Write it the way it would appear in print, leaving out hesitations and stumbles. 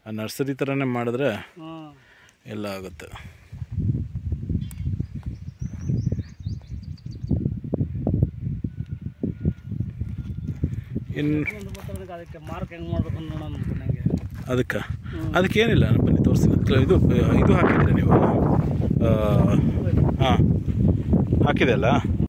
ಆ ನರ್ಸರಿ ಥರನೇ ಮಾಡಿದ್ರೆ ಹಾಂ ಎಲ್ಲ ಆಗುತ್ತೆ. ಇನ್ನು ಅದಕ್ಕೆ ಮಾರ್ಕ್ ಹೆಂಗೆ ಮಾಡ್ಬೇಕು ನೋಡೋಣ ನನಗೆ. ಅದಕ್ಕೇನಿಲ್ಲ, ಬನ್ನಿ ತೋರಿಸ್ತೀನಿ. ಇದು ಹಾಕಿದ್ದೀರಾ ನೀವು? ಹಾಂ ಹಾಕಿದೆ ಅಲ್ಲ.